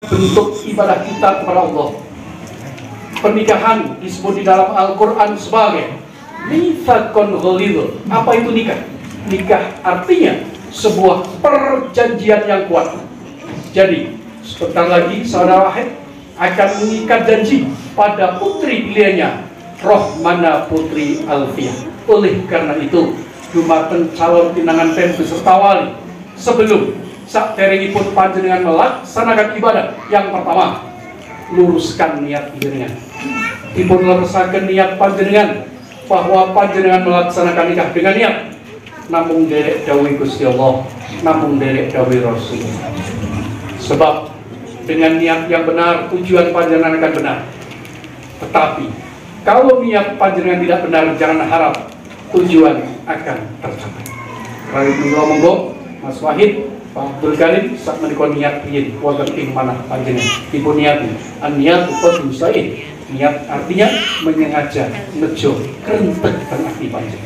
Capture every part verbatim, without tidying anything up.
bentuk ibadah kita kepada Allah. Pernikahan disebut di dalam Al-Quran sebagai mitsaqun ghalidh. Apa itu nikah? Nikah artinya sebuah perjanjian yang kuat. Jadi sebentar lagi saudara Wahid akan mengikat janji pada putri pilihannya, Rohmana Putri Alfiah. Oleh karena itu, dumateng calon pinangan ten beserta wali, sebelum sakderengipun panjenengan melaksanakan ibadah, yang pertama luruskan niat panjenengan. Dipun leresaken niat panjenengan bahwa panjenengan melaksanakan nikah dengan niat namung derek dawuh Gusti Allah, namung derek dawuh Rasul. Sebab dengan niat yang benar tujuan panjenengan akan benar. Tetapi kalau niat panjenengan tidak benar, jangan harap tujuan akan tercapai. Kali monggo monggo Mas Wahid, Pak Abdul Karim, sak menika niat piye wonten ing manah panjenengan dipun niati. An-niyatu qadru said. Niat artinya menyengaja, nejo, krentek ten ati panjenengan.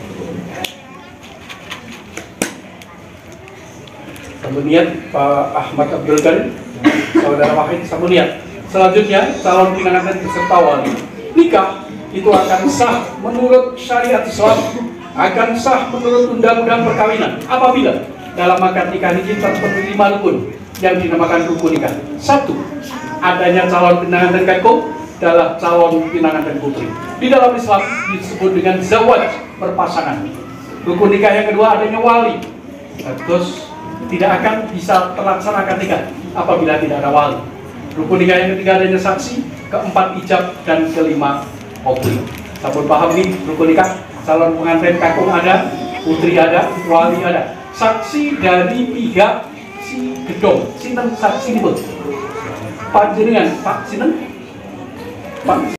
Sampun niat Pak Ahmad Abdul Karim, Saudara Wahid sampun niat. Selanjutnya calon pinanganten beserta wali. Nikah itu akan sah menurut syariat Islam, akan sah menurut undang-undang perkawinan apabila dalam akad nikah ini terpenuhi lima rukun yang dinamakan rukun nikah. Satu, adanya calon pinanganten kakung adalah calon pinanganten putri. Di dalam Islam disebut dengan zawaj, berpasangan. Rukun nikah yang kedua adanya wali. Terus tidak akan bisa terlaksana akad nikah apabila tidak ada wali. Rukun nikah yang ketiga adanya saksi, keempat ijab, dan kelima putri. Sampun paham nih rukun nikah? Calon pengantin kakung ada, putri ada, wali ada. Saksi dari pihak si gedong, sinten saksi ini, panjenengan Pak sinten? Pak